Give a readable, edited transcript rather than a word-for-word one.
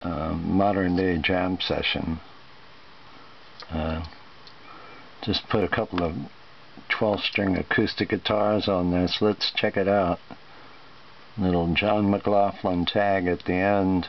modern day jam session. Just put a couple of 12-string acoustic guitars on this. Let's check it out. Little John McLaughlin tag at the end.